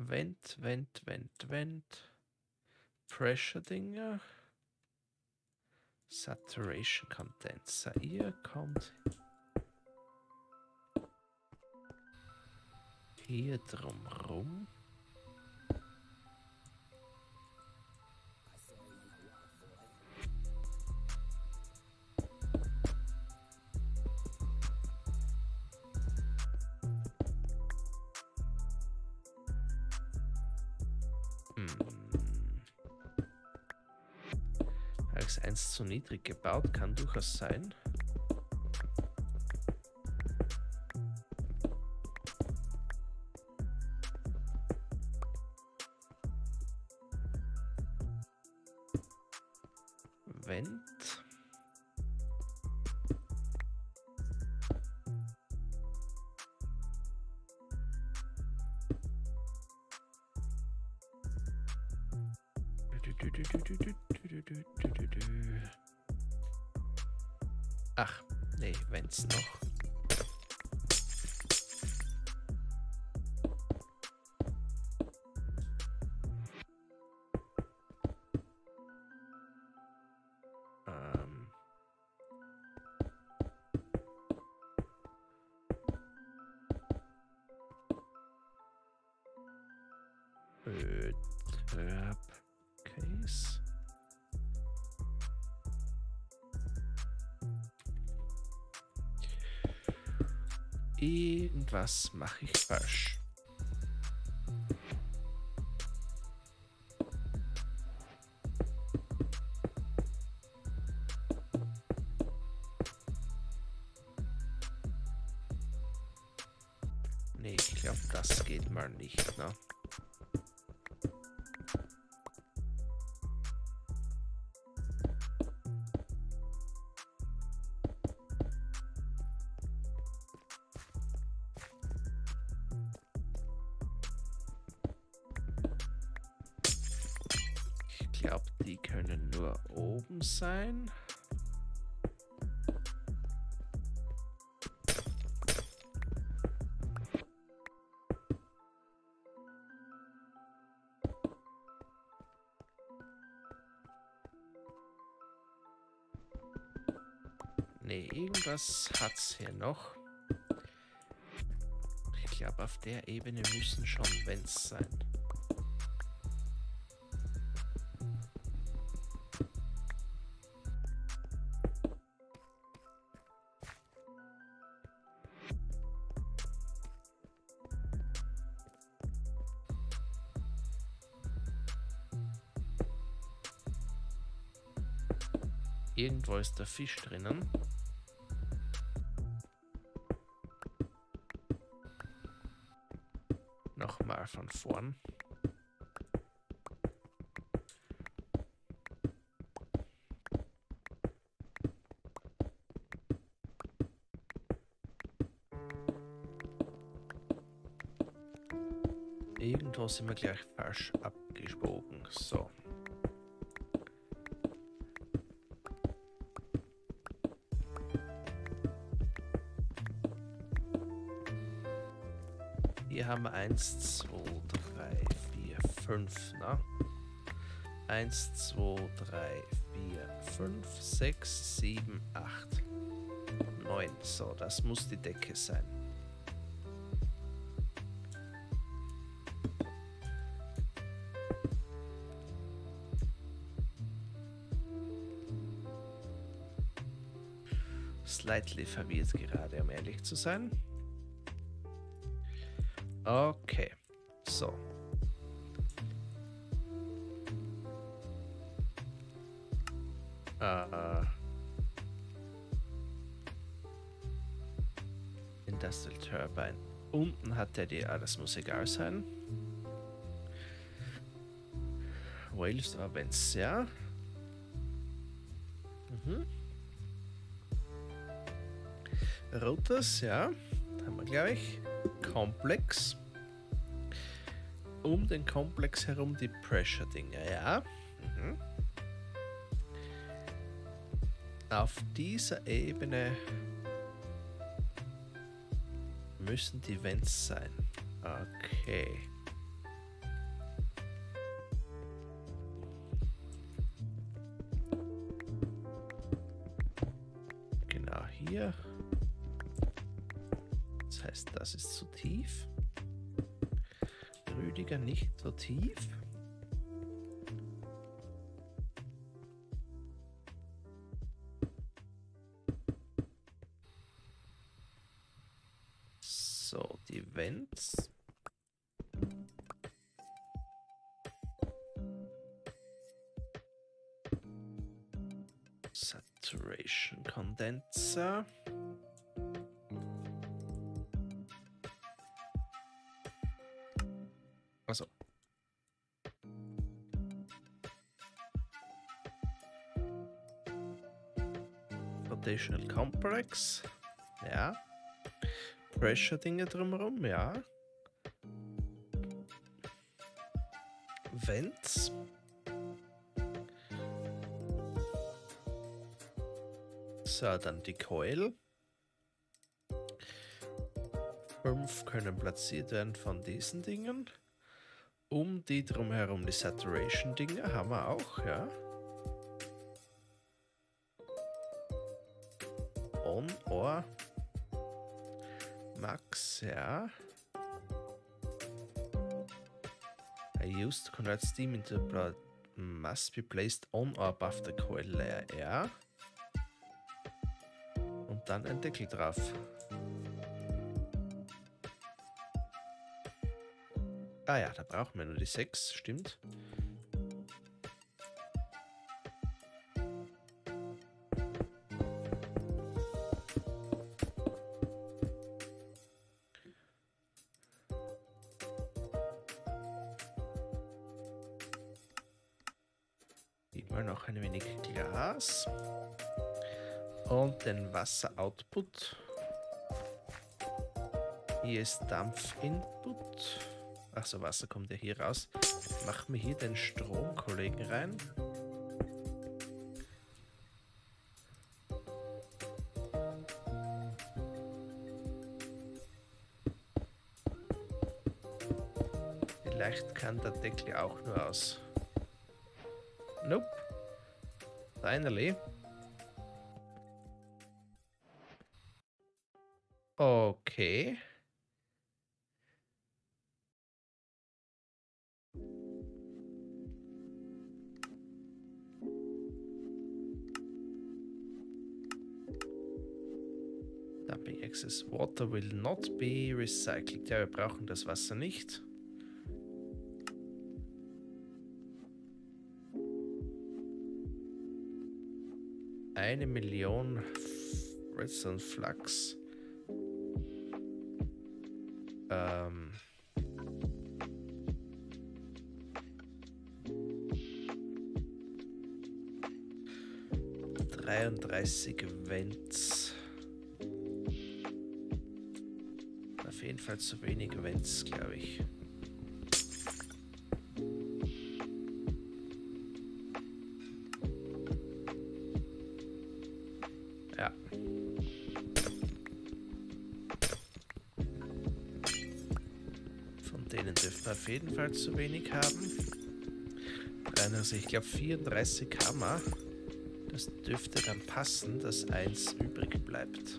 Vent. Pressure-Dinger. Saturation Condenser. Ihr kommt hier drum rum. Als 1 zu niedrig gebaut, kann durchaus sein. Vent. Ach, nee, Vents noch. Case. Irgendwas mache ich falsch. Nee, ich glaube, das geht mal nicht, ne? Ich glaube, die können nur oben sein. Nee, irgendwas hat's hier noch. Ich glaube, auf der Ebene müssen schon Vents sein. Irgendwo ist der Fisch drinnen. Nochmal von vorn. Irgendwo sind wir gleich falsch abgebogen. So. Hier haben wir 1, 2, 3, 4, 5, ne? 1, 2, 3, 4, 5, 6, 7, 8, 9. So, das muss die Decke sein. Slightly verwirrt gerade, um ehrlich zu sein. Okay, so. Industrial Turbine. Unten hat er die, das muss egal sein. Wales war Vents, ja. Routers, ja. Haben wir gleich. Komplex. Um den Komplex herum die Pressure-Dinger, ja. Auf dieser Ebene müssen die Vents sein. Okay. 4. Das heißt, das ist zu tief. Rüdiger nicht so tief. So, die Vents. Saturation Condenser. Also. Rotational Complex. Ja. Pressure-Dinge drumherum, ja. Vents. So, dann die Coil. 5 können platziert werden von diesen Dingen. Um die drumherum die Saturation-Dinge haben wir auch, ja. On, or. Max, ja. I used to convert steam into blood. Must be placed on or above the coil layer, ja. Und dann ein Deckel drauf. Ah ja, da brauchen wir nur die 6, stimmt. Mal noch ein wenig Glas. Und den Wasser-Output. Hier ist Dampf-Input. Achso, Wasser kommt ja hier raus. Machen wir hier den Stromkollegen rein. Vielleicht kann der Deckel auch nur aus. Nope. Finally. Okay. Dumping excess water will not be recycled. Ja, wir brauchen das Wasser nicht. Eine Million Redstone Flux. 33 Vents. Auf jeden Fall zu wenig Vents, glaube ich. Ja. Von denen dürfen wir auf jeden Fall zu wenig haben. Also ich glaube 34 haben wir. Das dürfte dann passen, dass 1 übrig bleibt.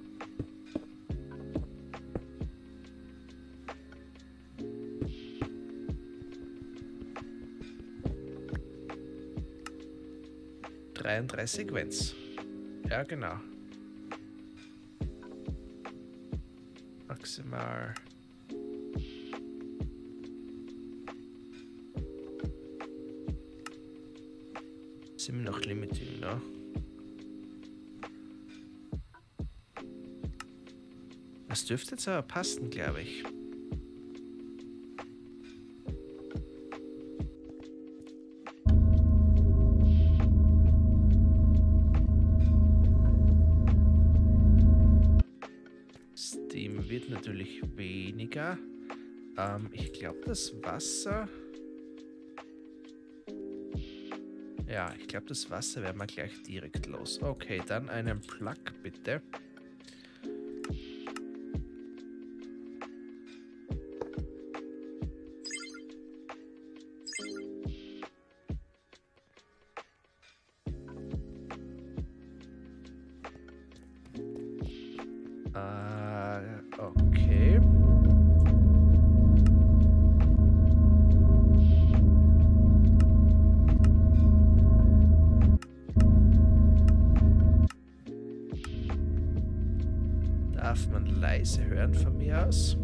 Sequenz. Ja, genau. Maximal. Sind wir noch Limiting, ne? Das dürfte jetzt aber passen, glaube ich. Steam wird natürlich weniger. Ich glaube, das Wasser... Ja, ich glaube, das Wasser werden wir gleich direkt los. Okay, dann einen Plug bitte. Preise hören von mir aus.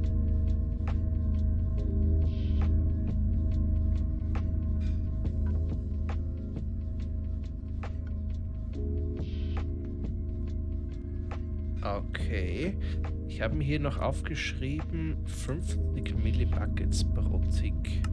Okay. Ich habe mir hier noch aufgeschrieben 50 Millibuckets pro Tick.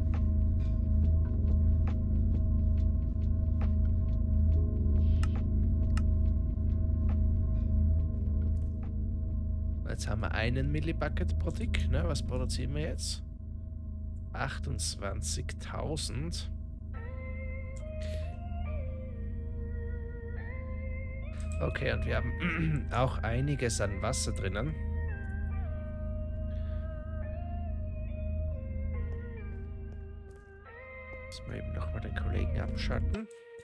Jetzt haben wir einen Millibucket pro Tick. Ne? Was produzieren wir jetzt? 28.000. Okay, und wir haben auch einiges an Wasser drinnen. Müssen wir eben nochmal den Kollegen abschalten.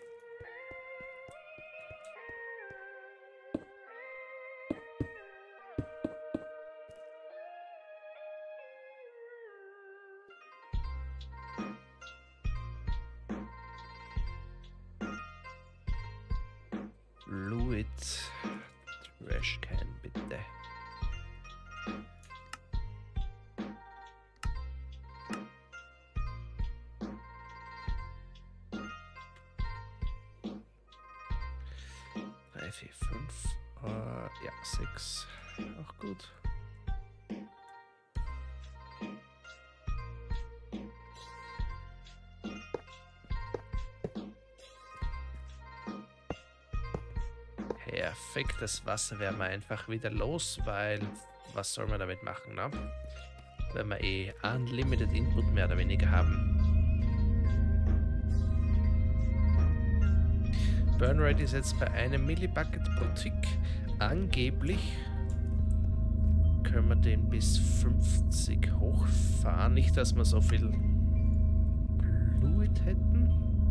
Fluid Trashcan, bitte. Drei, vier, fünf. Ja, 6. Auch gut. Perfekt, das Wasser werden wir einfach wieder los, weil was soll man damit machen, ne? Wenn wir eh Unlimited Input mehr oder weniger haben. Burn Rate ist jetzt bei einem Millibucket pro Tick. Angeblich können wir den bis 50 hochfahren. Nicht, dass wir so viel Fluid hätten.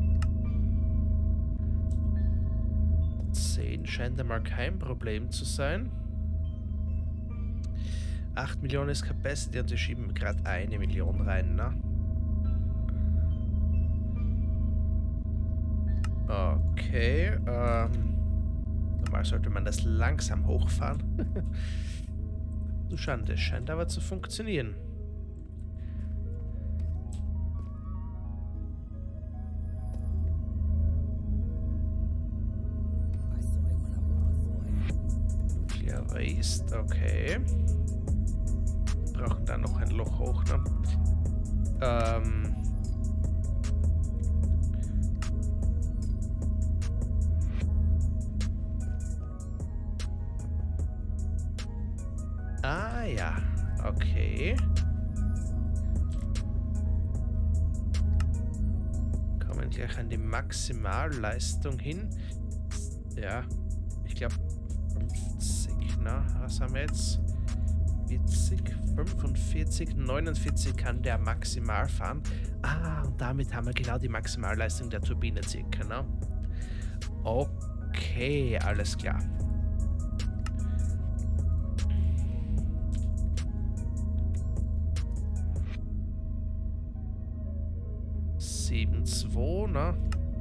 10 scheint einmal kein Problem zu sein. 8 Millionen ist Capacity und wir schieben gerade 1 Million rein, ne? Okay, normal sollte man das langsam hochfahren. Du Schande, scheint aber zu funktionieren. Nuclear Waste, okay. Brauchen da noch ein Loch hoch, ne? Ah ja, okay. Kommen gleich an die Maximalleistung hin. Ja, ich glaube 50, na, was haben wir jetzt? 40, 45, 49 kann der maximal fahren. Ah, und damit haben wir genau die Maximalleistung der Turbine circa, ne? Okay, alles klar. 7,2, ne?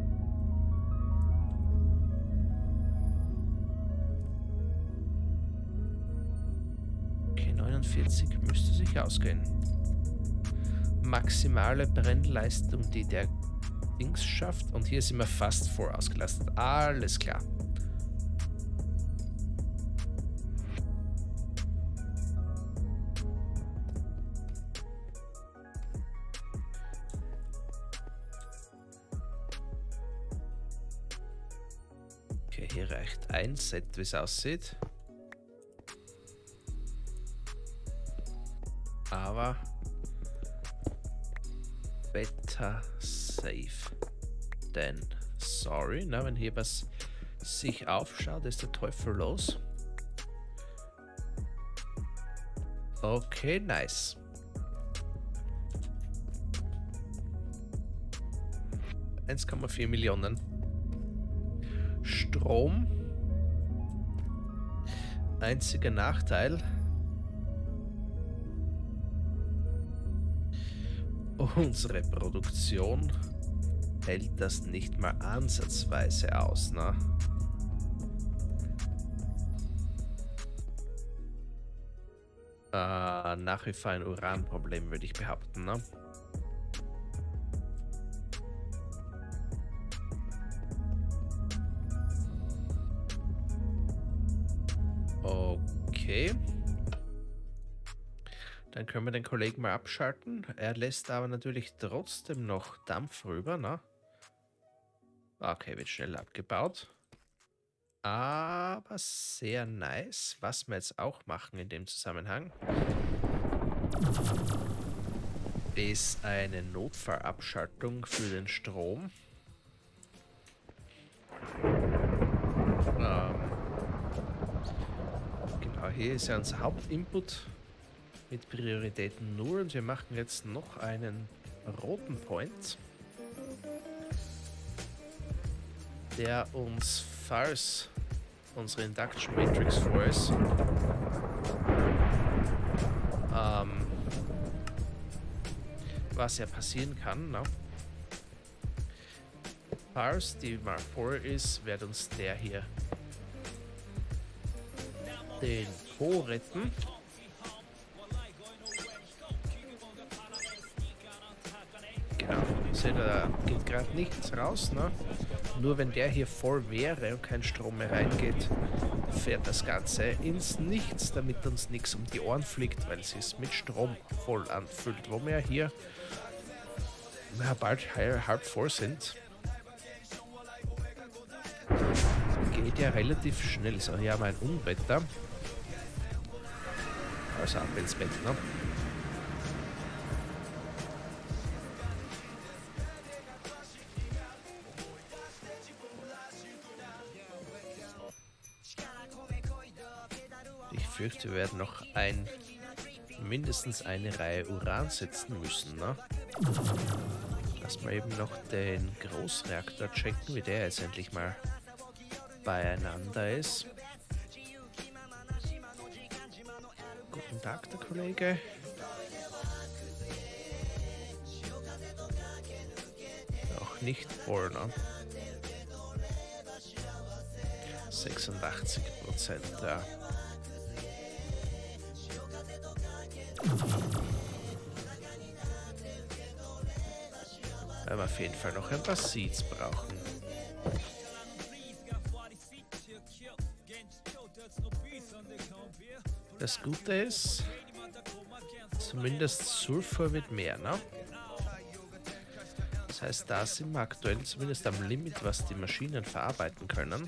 Okay, 49 müsste sich ausgehen. Maximale Brennleistung, die der Dings schafft. Und hier sind wir fast voll ausgelastet. Alles klar. Okay, hier reicht ein Set, wie es aussieht. Aber better safe than sorry. Na, wenn hier was sich aufschaut, ist der Teufel los. Okay, nice. $1,4 Millionen. Strom. Einziger Nachteil. Unsere Produktion hält das nicht mal ansatzweise aus, ne? . Nach wie vor ein Uranproblem, würde ich behaupten, ne? Okay. Dann können wir den Kollegen mal abschalten. Er lässt aber natürlich trotzdem noch Dampf rüber, ne? Okay, wird schnell abgebaut. Aber sehr nice. Was wir jetzt auch machen in dem Zusammenhang, ist eine Notfallabschaltung für den Strom. Genau, hier ist ja unser Hauptinput mit Prioritäten 0 und wir machen jetzt noch einen roten Point, der uns, falls unsere Induction Matrix voll ist, was ja passieren kann, ne? Falls die mal voll ist, wird uns der hier den Po retten. Genau, seht ihr, da geht gerade nichts raus, ne? Nur wenn der hier voll wäre und kein Strom mehr reingeht, fährt das Ganze ins Nichts, damit uns nichts um die Ohren fliegt, weil es ist mit Strom voll anfüllt, wo wir hier bald halb voll sind. Geht ja relativ schnell. So, hier haben wir ein Unwetter. Also ab ins Bett, ne? Ich fürchte, wir werden noch mindestens eine Reihe Uran setzen müssen, ne? Lass mal eben noch den Großreaktor checken, wie der jetzt endlich mal beieinander ist. Guten Tag, der Kollege. Auch nicht voll, ne? 86%, ja. Weil wir auf jeden Fall noch ein paar Seeds brauchen. Das Gute ist, zumindest Sulfur wird mehr, ne? Das heißt, da sind wir aktuell zumindest am Limit, was die Maschinen verarbeiten können.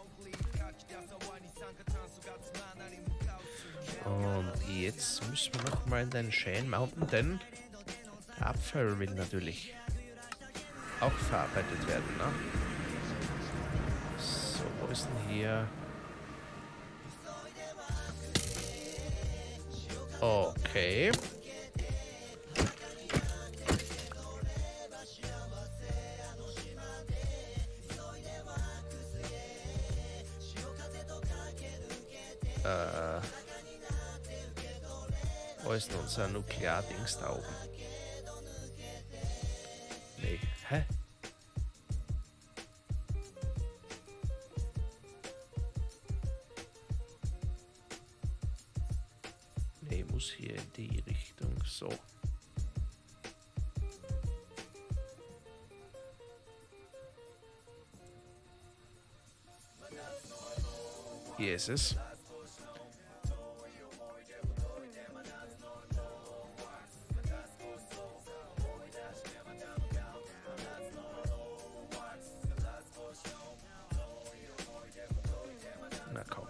Und jetzt müssen wir noch mal in den Cheyenne Mountain, denn der Abfall will natürlich auch verarbeitet werden, ne? So, wo ist denn hier? Okay. Wo ist denn unser Nukleardings da oben? Nee, hä? Nee, muss hier in die Richtung, so. Hier ist es. Na komm.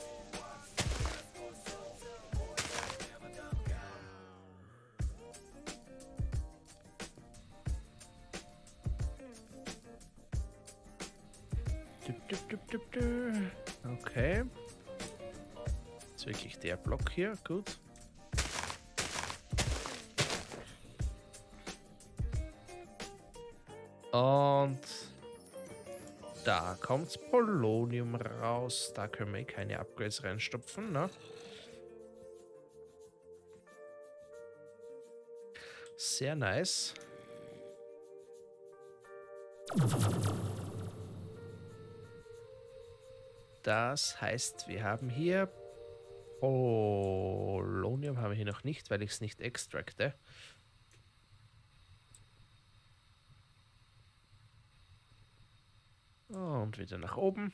Okay. Ist wirklich der Block hier, gut. Und da kommt Polonium raus. Da können wir keine Upgrades reinstopfen, ne? Sehr nice. Das heißt, wir haben hier Polonium haben haben wir hier noch nicht, weil ich es nicht extracte. Und wieder nach oben.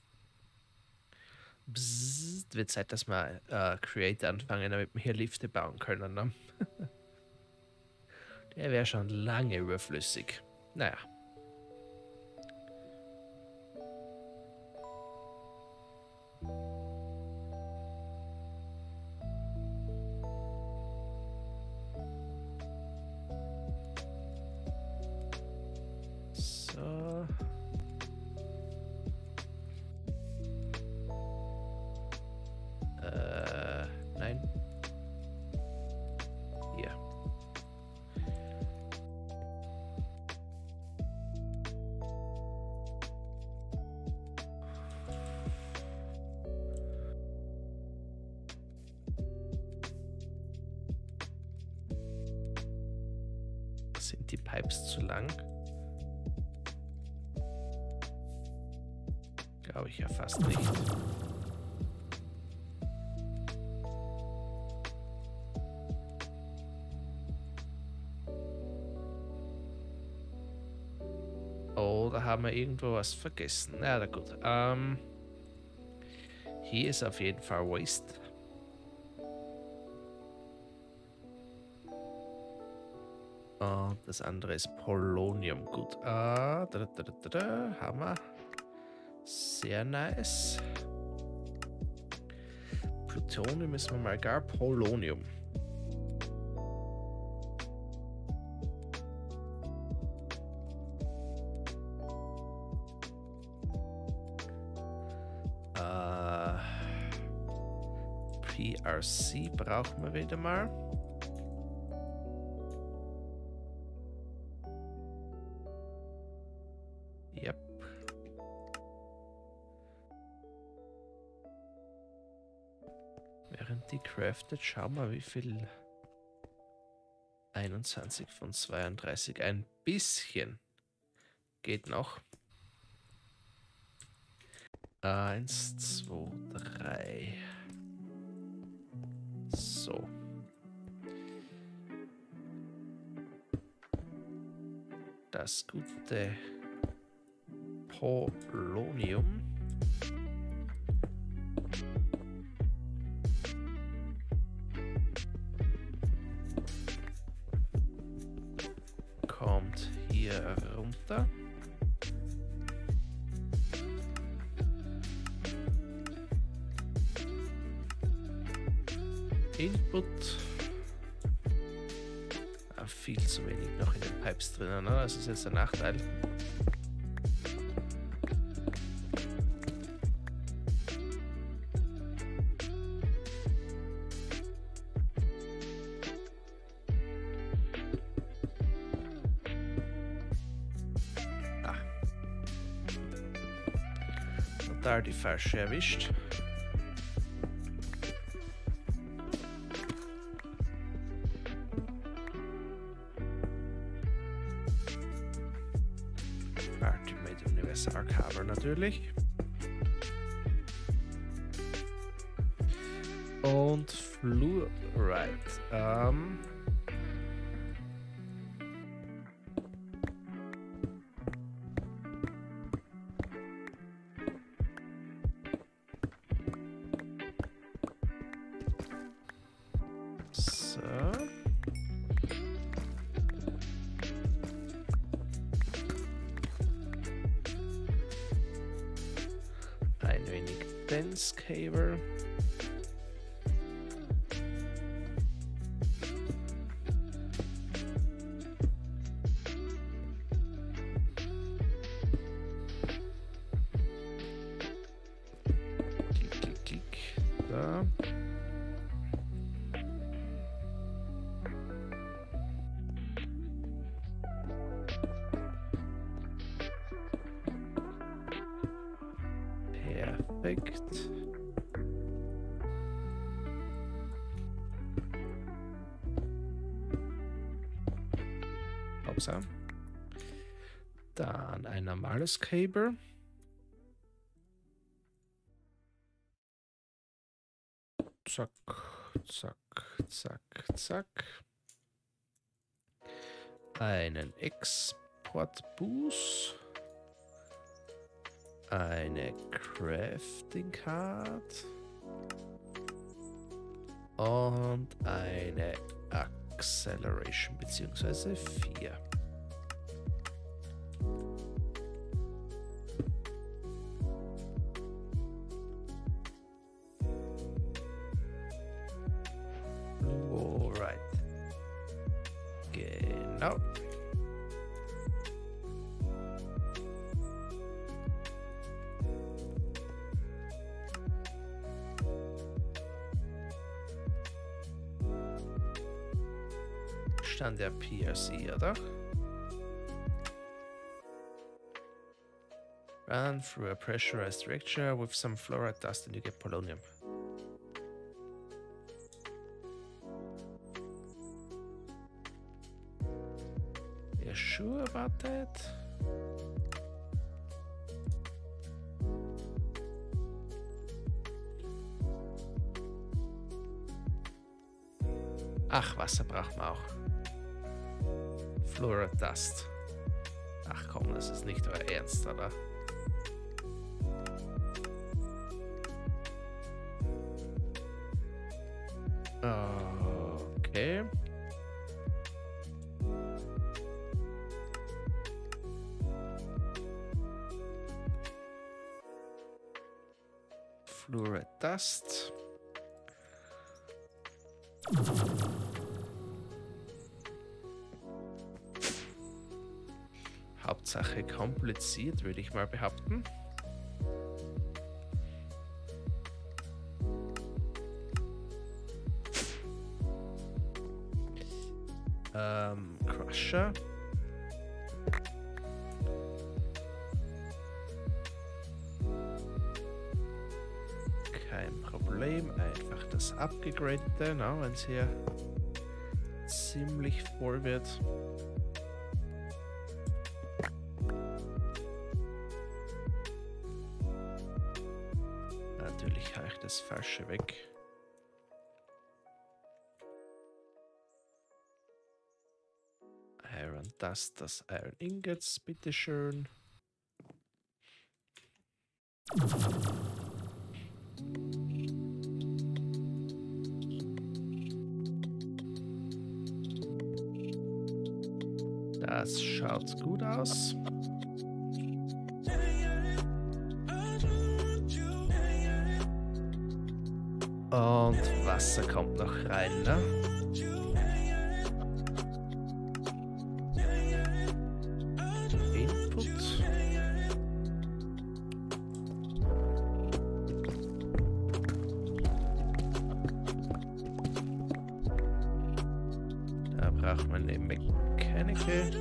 Bzzzt, wird Zeit, dass wir Create anfangen, damit wir hier Lifte bauen können. Ne? Der wäre schon lange überflüssig. Naja. So. Nein. Hier. Sind die Pipes zu lang? Glaube ich ja fast nicht. Oh, da haben wir irgendwo was vergessen. Na gut. Hier ist auf jeden Fall Waste. Und das andere ist Polonium. Gut. Haben wir. Sehr nice. Plutonium ist mal gar Polonium. PRC brauchen wir wieder mal. Yep. Während die craftet, schauen wir, wie viel. 21 von 32. Ein bisschen. Geht noch. 1, 2, 3. So. Das gute Polonium. Kommt hier runter. Input. Viel zu wenig noch in den Pipes drinnen, ne? Das ist jetzt der Nachteil. Da die falsche erwischt. Ultimate Universal Cover natürlich. Und Fluoride. Ein wenig Dense Caber. Klick, klick, klick. Da. Perfekt. Upsa. Dann ein normales Cable. Zack, zack. zack, zack. Einen Exportboost. Eine Crafting Card. Und eine Acceleration bzw. 4. Alright. Genau. Stand der PRC, oder? Run through a pressurized reactor with some fluoride dust and you get polonium. You sure about that? Ach, Wasser brauchen wir auch. Fluoride Dust. Ach komm, das ist nicht euer Ernst, oder? Okay. Fluoride Dust. Hauptsache kompliziert, würde ich mal behaupten. Crusher. Kein Problem, einfach das abgegradete, wenn es hier ziemlich voll wird. Natürlich habe ich das Falsche weg. Iron Dust, das Iron Ingots, bitteschön. Das schaut gut aus. Und Wasser kommt noch rein, ne? Input. Da braucht man eine Mechanical.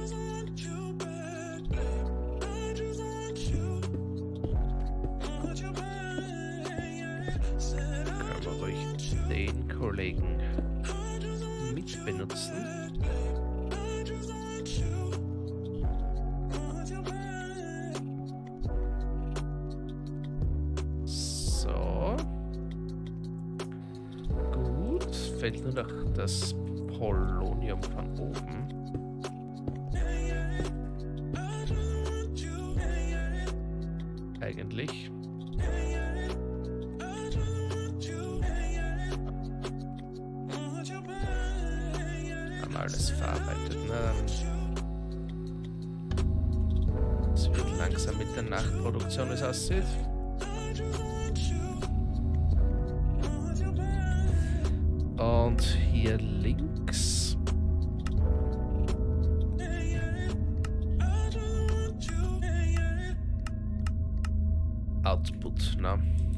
Können wir ruhig den Kollegen mit benutzen. So. Gut. Fehlt nur noch das Polonium von oben. Eigentlich. Haben alles verarbeitet, ne? Es wird langsam mit der Nachtproduktion, wie es aussieht. Und hier links Output, ne?